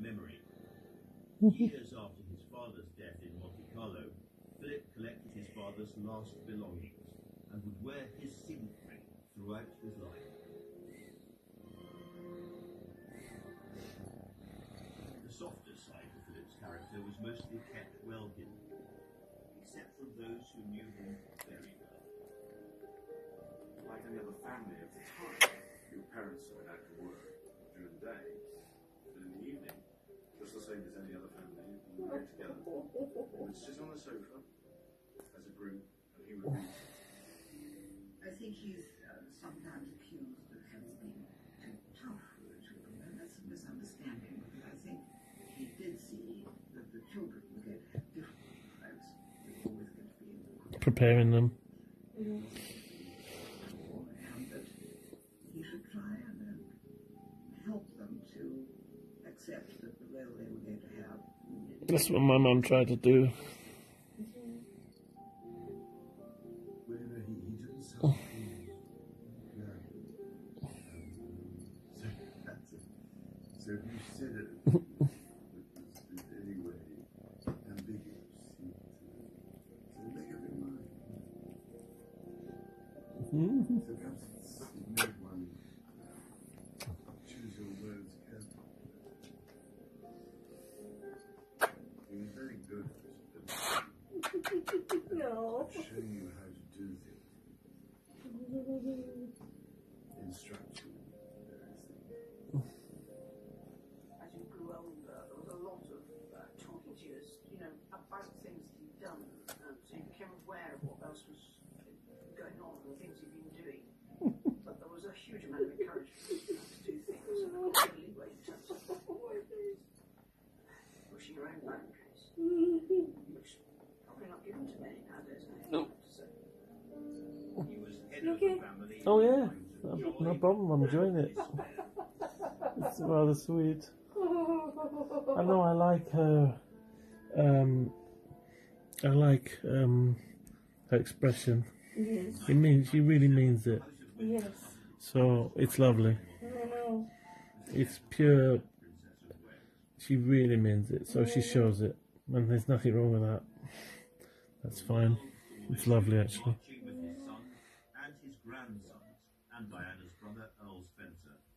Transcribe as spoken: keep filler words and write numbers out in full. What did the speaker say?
memory. Years after his father's death in Monte Carlo, Philip collected his father's last belongings and would wear his signature throughout his life. The softer side of Philip's character was mostly kept well hidden, except from those who knew him very well. Like any other family of the time, your parents went out to work during the day, but in the evening, just the same as any other family, we were together. We would sit on the sofa as a group, and he would read. I think he's uh, sometimes accused of having been too tough for the children, and that's a misunderstanding, because I think he did see that the children would get difficult lives. They're always going to be in the Preparing them. Mm-hmm. And that he should try and uh, help them to accept that the role they were going to have. That's what my mum tried to do. Oh. Yeah. Um, so that's it. So if you said it that was in any way ambiguous, you so make up your mind. Mm-hmm. So perhaps it's, it made one choose your words carefully. He was very good at No. showing you how to do things. Instruction, various things. As you grew older, there was a lot of uh, talking to you, as, you know, about things that you'd done, um, so you became aware of what else was going on and the things you'd been doing. But there was a huge amount of encouragement to do things, and of course, the leeway in terms of pushing your own boundaries, which probably not given to many nowadays. No. He was head of the family. Oh yeah, no, no problem, I'm enjoying it. It's rather sweet. I know, I like her, um, I like um, her expression. Yes. It means, she really means it. Yes. So, it's lovely. I know. It's pure, she really means it, so she shows it. And there's nothing wrong with that. That's fine. It's lovely, actually. With his son and his grandsons, and Diana's brother Earl Spencer.